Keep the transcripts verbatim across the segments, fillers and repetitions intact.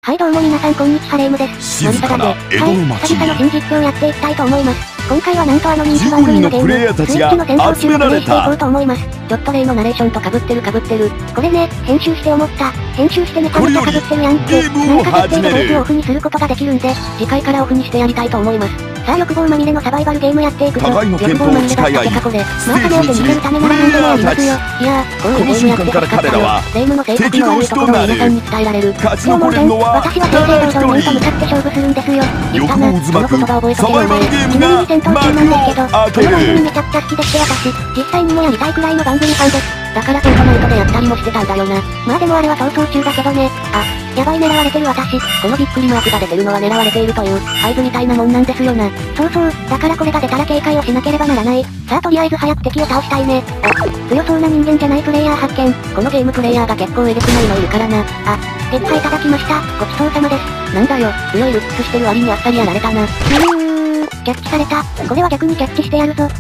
はいどうも皆さんこんにちはレイムです。 静かな江戸の町にはい、久々の新実況をやっていきたいと思います。今回はなんとあの人気番組のゲーム、スイッチの戦闘中をプレイしていこうと思います。ちょっと例のナレーションと被ってる被ってる。これね、編集して思った。編集してめちゃめちゃ被ってるやんって。なんか設定でボイスをオフにすることができるんで、次回からオフにしてやりたいと思います。さあ欲望まみれのサバイバルゲームやっていくぞ。 互いの健闘を誓い合い、 これ。まあ金を手に入れるためなら何でもありますよ。いやー、こういうゲームやって欲しかったよ。レイムの性格の悪いところを皆さんに伝えられる。 勝ち残れるのは私は正々堂々面と向かって勝負するんですよ。言ったな、その言葉覚えとけよお前。ちなみに戦闘中なんですけど、この番組めちゃくちゃ好きでして私、実際にもやりたいくらいの番組ファンです。だからフォートナイトでやったりもしてたんだよな。まあでもあれは逃走中だけどね。あ、やばい狙われてる私。このびっくりマークが出てるのは狙われているという合図みたいなもんなんですよな。そうそう、だからこれが出たら警戒をしなければならない。さあとりあえず早く敵を倒したいね。お、強そうな人間じゃないプレイヤー発見。このゲームプレイヤーが結構えげつないのいるからな。あ、結果いただきました。ごちそうさまです。なんだよ、強いルックスしてる割にあっさりやられたな。うー、キャッチされた。これは逆にキャッチしてやるぞ。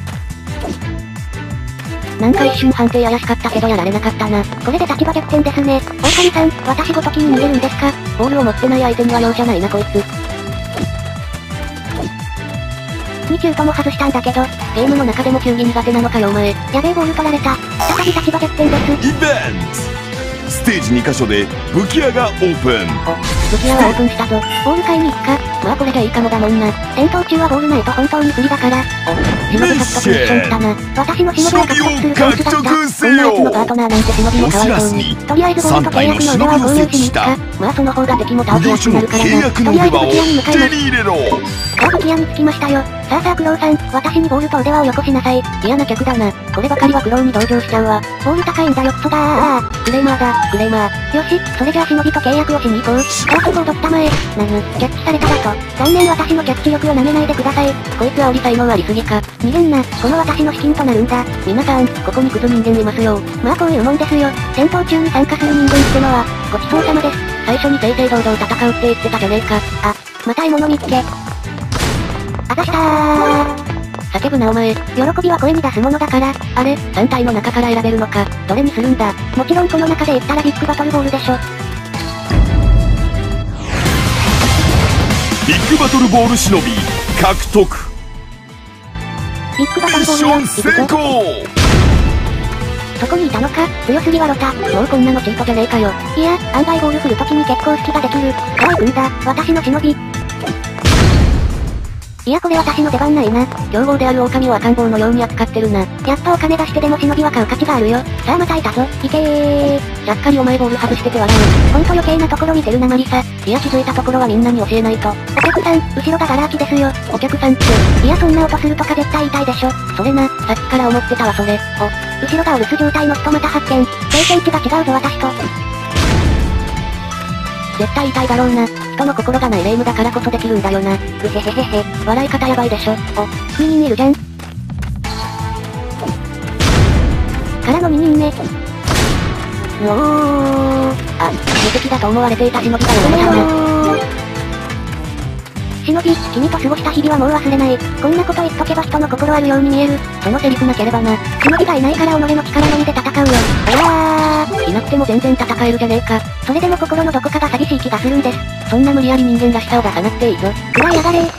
なんか一瞬判定怪しかったけどやられなかったな。これで立場逆転ですね。狼さん、私ごときに逃げるんですか？ボールを持ってない相手には容赦ないなこいつ。に球とも外したんだけど、ゲームの中でも球技苦手なのかよお前。やべえボール取られた。再び立場逆転です。 イベントステージにかしょで武器屋がオープン。 お、武器屋はオープンしたぞ。ボール買いに行くか。まあこれじゃいいかもだもんな。戦闘中はボールないと本当に不利だから。お、忍び獲得ミッションしたな。私の忍びを獲得するコースだった。こんなやつのパートナーなんて忍びもかわいそうに。とりあえずボールと契約の腕輪を購入しに行くか。まあその方が敵も倒しやすくなるからな。とりあえず武器屋に向かいます。さあ武器屋に着きましたよ。さあさあクロウさん、私にボールと腕輪をよこしなさい。嫌な客だな。こればかりはクロウに同情しちゃうわ。ボール高いんだよクソだー。クレーマーだ、クレーマー。よし、それじゃあ忍びと契約をしに行こう。カートコードったまえ。なぬ、キャッチされただと。残念私のキャッチ力を舐めないでください。こいつ煽り才能ありすぎか。逃げんな、この私の資金となるんだ。皆さん、ここにクズ人間いますよ。まあこういうもんですよ。戦闘中に参加する人間ってのは、ごちそうさまです。最初に正々堂々戦うって言ってたじゃねえか。あ、また獲物見つけ。あざしたー。叫ぶなお前。喜びは声に出すものだから。あれ、さん体の中から選べるのか。どれにするんだ。もちろんこの中で言ったらビッグバトルボールでしょ。 ビッグバトルボール忍び獲得。 ビッグバトルボールよ、成功。そこにいたのか。強すぎはロタ。もうこんなのチートじゃねえかよ。いや、案外ボール振るときに結構隙ができる。さあ行くんだ、私の忍び。いやこれ私の出番ないな。凶暴である狼を赤ん坊のように扱ってるな。やっぱお金出してでも忍びは買う価値があるよ。さあまたいたぞ。いけー。ちゃっかりお前ボール外してて笑う。ほんと余計なところ見てるなマリサ。いや気づいたところはみんなに教えないと。お客さん、後ろがガラ空きですよ。お客さんって。いやそんな音するとか絶対痛いでしょ。それな、さっきから思ってたわそれ。お、後ろがお留守状態の人また発見。経験値が違うぞ私と。絶対痛いだろうな。人の心がないレイムだからこそできるんだよな。うへへへへ。笑い方やばいでしょ。お、ミニンいるじゃん。からのミニンね。おー。あ、無敵だと思われていた忍びがやられたな。忍び、君と過ごした日々はもう忘れない。こんなこと言っとけば人の心あるように見える。そのセリフなければな。忍びがいないから己の力のみで戦うよ。あらー。いなくても全然戦えるじゃねえか。それでも心のどこかが寂しい気がするんです。そんな無理やり人間らしさを出さなくていいぞ。くらい上がれー。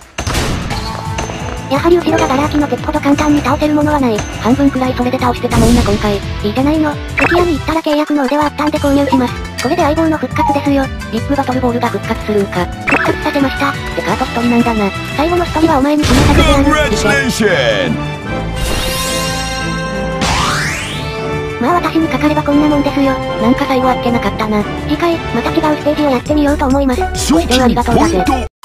やはり後ろがガラ空きの敵ほど簡単に倒せるものはない。半分くらいそれで倒してたもんな今回。いいじゃないの。敵屋に行ったら契約の腕はあったんで購入します。これで相棒の復活ですよ。ビッグバトルボールが復活するんか。復活させました。ってカート一人なんだな。最後の一人はお前に決めさせてやる。まあ私にかかればこんなもんですよ。なんか最後あっけなかったな。次回、また違うステージをやってみようと思います。ご視聴ありがとうだぜ。